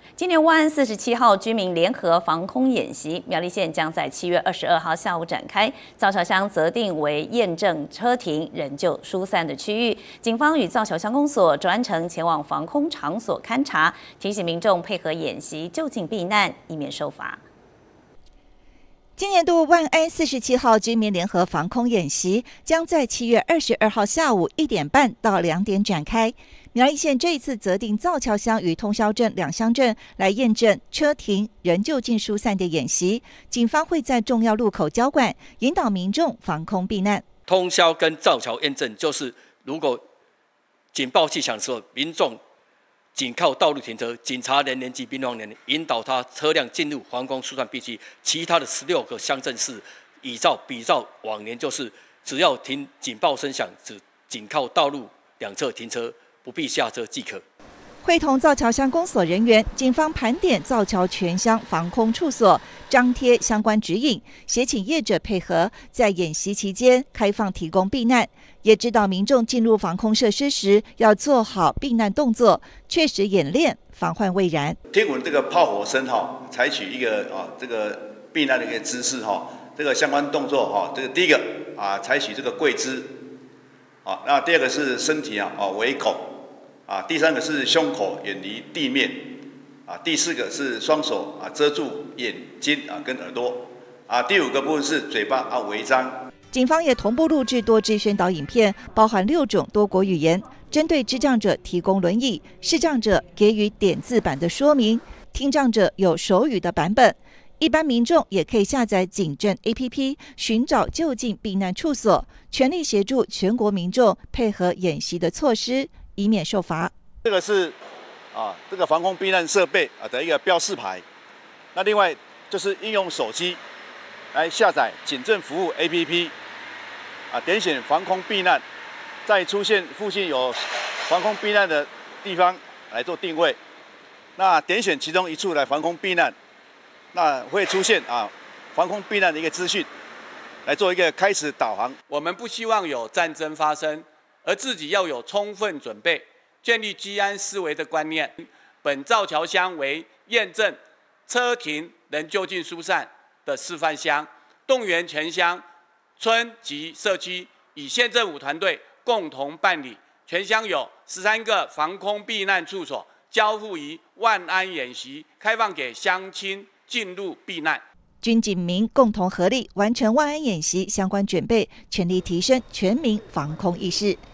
今年万安47号居民联合防空演习，苗栗县将在7月22号下午展开。造桥乡择定为验证车停、人就疏散的区域，警方与造桥乡公所专程前往防空场所勘查，提醒民众配合演习就近避难，以免受罚。 今年度万安47号居民联合防空演习将在7月22号下午1点半到2点展开。苗栗县这一次择定造桥乡与通霄镇两乡镇来验证车停、人就近疏散的演习，警方会在重要路口交管，引导民众防空避难。 通霄跟造桥验证就是，如果警报器响的时候，民众 紧靠道路停车，警察人员及兵方人员引导他车辆进入防空疏散地区。其他的16个乡镇市比照往年，就是只要听警报声响，只紧靠道路两侧停车，不必下车即可。 会同造桥乡公所人员，警方盘点造桥全乡防空处所，张贴相关指引，协请业者配合，在演习期间开放提供避难。也指导民众进入防空设施时，要做好避难动作，确实演练，防患未然。 听闻这个炮火声采取一个这个避难的一个姿势这个相关动作这个第一个采取这个跪姿那第二个是身体微孔。 第三个是胸口远离地面，第四个是双手遮住眼睛跟耳朵，第五个部分是嘴巴微张。 警方也同步录制多支宣导影片，包含6种多国语言，针对智障者提供轮椅，视障者给予点字版的说明，听障者有手语的版本。一般民众也可以下载警政 APP， 寻找就近避难处所，全力协助全国民众配合演习的措施， 以免受罚。 这个是这个防空避难设备的一个标示牌。那另外就是应用手机来下载警政服务 APP， 点选防空避难，在出现附近有防空避难的地方来做定位。那点选其中一处来防空避难，那会出现防空避难的一个资讯，来做一个开始导航。 我们不希望有战争发生。 而自己要有充分准备，建立居安思危的观念。本造桥乡为验证车停、人就近疏散的示范乡，动员全乡村及社区与县政府团队共同办理。全乡有13个防空避难处所，交付于万安演习，开放给乡亲进入避难。 军警民共同合力完成万安演习相关准备，全力提升全民防空意识。